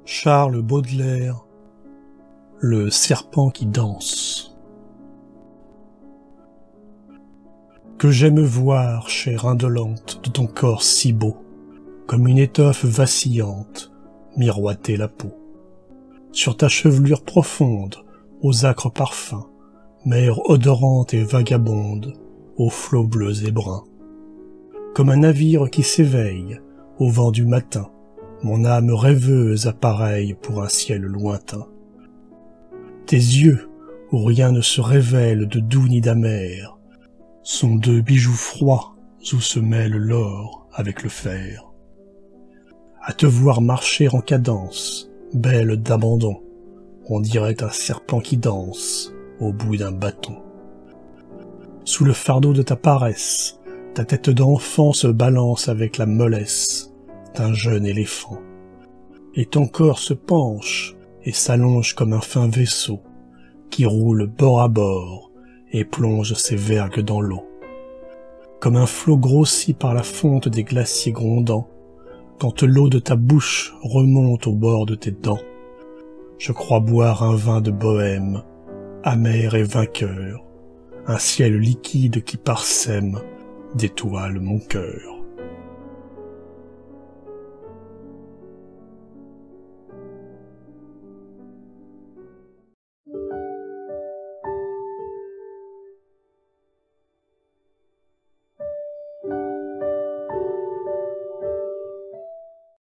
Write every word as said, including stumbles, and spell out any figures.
Charles Baudelaire, le serpent qui danse. Que j'aime voir, chair indolente de ton corps si beau, comme une étoffe vacillante, miroiter la peau. Sur ta chevelure profonde, aux âcres parfums, mer odorante et vagabonde, aux flots bleus et bruns. Comme un navire qui s'éveille, au vent du matin, mon âme rêveuse appareille pour un ciel lointain. Tes yeux, où rien ne se révèle de doux ni d'amer, sont deux bijoux froids où se mêle l'or avec le fer. À te voir marcher en cadence, belle d'abandon, on dirait un serpent qui danse au bout d'un bâton. Sous le fardeau de ta paresse, ta tête d'enfant se balance avec la mollesse d'un jeune éléphant. Et ton corps se penche et s'allonge comme un fin vaisseau qui roule bord à bord et plonge ses vergues dans l'eau. Comme un flot grossi par la fonte des glaciers grondants, quand l'eau de ta bouche remonte au bord de tes dents, je crois boire un vin de bohème, amer et vainqueur, un ciel liquide qui parsème d'étoiles mon cœur.